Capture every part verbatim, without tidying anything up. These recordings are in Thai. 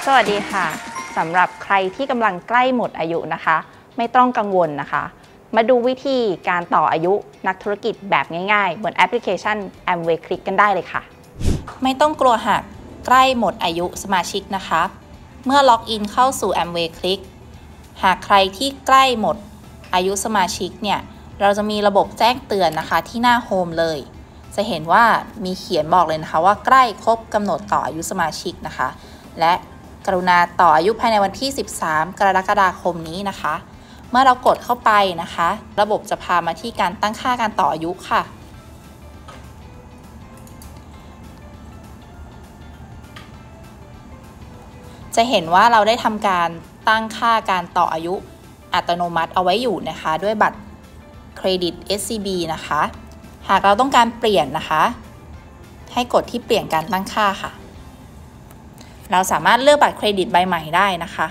วัสดีค่ะสำหรับใครที่กำลังใกล้หมดอายุนะคะไม่ต้องกังวลนะคะมาดูวิธีการต่ออายุนักธุรกิจแบบง่ายๆบนแอปพลิเคชัน Amway Click กันได้เลยค่ะไม่ต้องกลัวหากใกล้หมดอายุสมาชิกนะคะเมื่อล็อกอินเข้าสู่ Amway Click หากใครที่ใกล้หมดอายุสมาชิกเนี่ยเราจะมีระบบแจ้งเตือนนะคะที่หน้าโฮมเลยจะเห็นว่ามีเขียนบอกเลยนะคะว่าใกล้ครบกำหนดต่ออายุสมาชิกนะคะและกรุณาต่ออายุภายในวันที่สิบสามกรกฎาคมนี้นะคะเมื่อเรากดเข้าไปนะคะระบบจะพามาที่การตั้งค่าการต่ออายุค่ะจะเห็นว่าเราได้ทำการตั้งค่าการต่ออายุอัตโนมัติเอาไว้อยู่นะคะด้วยบัตรเครดิต เอส ซี บี นะคะหากเราต้องการเปลี่ยนนะคะให้กดที่เปลี่ยนการตั้งค่าค่ะเราสามารถเลือกบัตรเครดิตใบใหม่ได้นะคะ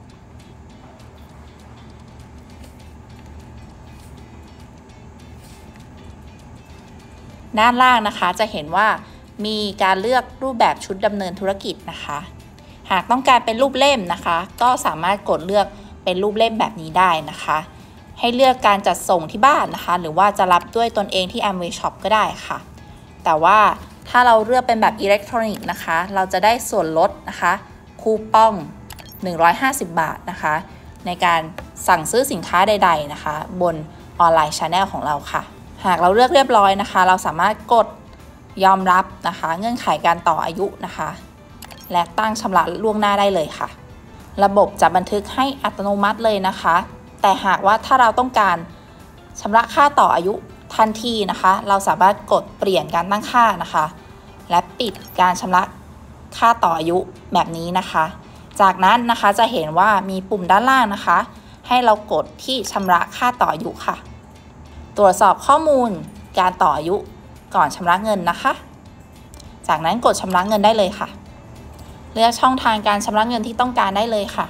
ด้านล่างนะคะจะเห็นว่ามีการเลือกรูปแบบชุดดำเนินธุรกิจนะคะหากต้องการเป็นรูปเล่มนะคะก็สามารถกดเลือกเป็นรูปเล่มแบบนี้ได้นะคะให้เลือกการจัดส่งที่บ้านนะคะหรือว่าจะรับด้วยตนเองที่ Amway Shop ก็ได้ค่ะแต่ว่าถ้าเราเลือกเป็นแบบอิเล็กทรอนิกส์นะคะเราจะได้ส่วนลดนะคะคูปองหนึ่งร้อยห้าสิบบาทนะคะในการสั่งซื้อสินค้าใดๆนะคะบนออนไลน์ Channel ของเราค่ะหากเราเลือกเรียบร้อยนะคะเราสามารถกดยอมรับนะคะเงื่อนไขการต่ออายุนะคะและตั้งชำระล่วงหน้าได้เลยค่ะระบบจะบันทึกให้อัตโนมัติเลยนะคะแต่หากว่าถ้าเราต้องการชำระค่าต่ออายุทันทีนะคะเราสามารถกดเปลี่ยนการตั้งค่านะคะและปิดการชำระค่าต่ออายุแบบนี้นะคะจากนั้นนะคะจะเห็นว่ามีปุ่มด้านล่างนะคะให้เรากดที่ชำระค่าต่ออายุค่ะตรวจสอบข้อมูลการต่ออายุก่อนชำระเงินนะคะจากนั้นกดชำระเงินได้เลยค่ะเลือกช่องทางการชำระเงินที่ต้องการได้เลยค่ะ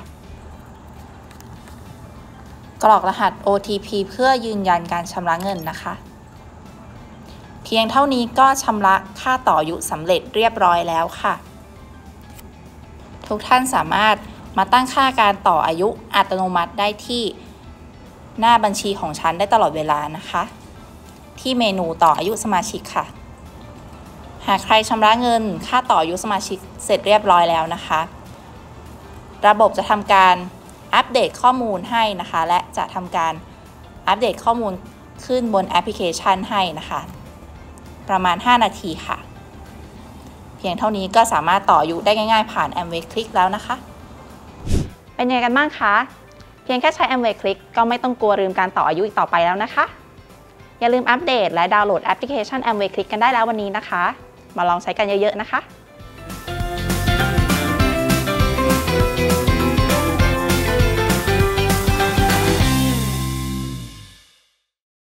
กรอกรหัส โอ ที พี เพื่อยืนยันการชำระเงินนะคะเพียงเท่านี้ก็ชำระค่าต่ออายุสำเร็จเรียบร้อยแล้วค่ะทุกท่านสามารถมาตั้งค่าการต่ออายุอัตโนมัติได้ที่หน้าบัญชีของฉันได้ตลอดเวลานะคะที่เมนูต่ออายุสมาชิกค่ะหากใครชำระเงินค่าต่ออายุสมาชิกเสร็จเรียบร้อยแล้วนะคะระบบจะทำการอัปเดตข้อมูลให้นะคะและจะทำการอัปเดตข้อมูลขึ้นบนแอปพลิเคชันให้นะคะประมาณห้านาทีค่ะเพียงเท่านี้ก็สามารถต่ออายุได้ง่ายๆผ่าน Amway Click แล้วนะคะเป็นยังไงกันบ้างคะเพียงแค่ใช้ Amway Click ก็ไม่ต้องกลัวลืมการต่ออายุอีกต่อไปแล้วนะคะอย่าลืมอัปเดตและดาวน์โหลดแอปพลิเคชัน Amway Click กันได้แล้ววันนี้นะคะมาลองใช้กันเยอะๆนะคะ